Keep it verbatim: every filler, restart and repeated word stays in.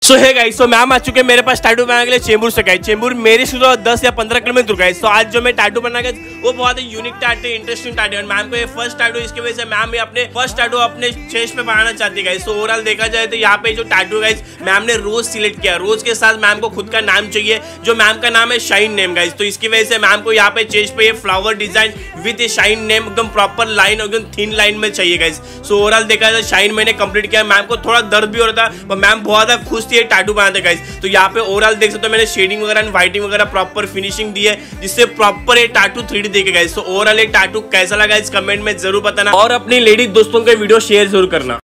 सो है गाइस, तो मैम आ चुके हैं मेरे पास टैटू बनाने के लिए चेंबूर से। गाइस चेंबूर मेरे से तो दस या पंद्रह किलोमीटर दूर। गाइस तो आज जो मैं टैटू बना गया वो बहुत ही यूनिक टैटू, इंटरेस्टिंग टैटू है। मैम को ये फर्स्ट टैटू, इसकी वजह से मैम भी अपने फर्स्ट टैटू अपने चेस्ट पे बनाना चाहती है। गाइस तो ओवरऑल देखा जाए तो यहाँ पे जो टैटू गाइस मैम ने रोज सिलेक्ट किया, रोज के साथ मैम को खुद का नाम चाहिए, जो मैम का नाम है शाइन नेम। गाइस तो इसकी वजह से मैम को यहाँ पे चेस्ट पे ये flower design with a shine name एकदम प्रॉपर लाइन, एकदम थिन लाइन में चाहिए। गाइस सो ओवरऑल देखा जाए शाइन मैंने कंप्लीट किया। मैम को थोड़ा दर्द भी हो रहा था पर मैम बहुत ज्यादा खुश थी टैटू बनाते। गाइस तो यहाँ पे ओवरऑल देख सकते हो मैंने शेडिंग वगैरह एंड वाइटिंग वगैरह प्रॉपर फिनिशिंग दी है, जिससे प्रॉपर ये टैटू थ्री डी देखे। गाइस तो ओवरऑल ये टैटू कैसा लगा इस कमेंट में जरूर बताना और अपनी लेडीज दोस्तों के वीडियो शेयर जरूर करना।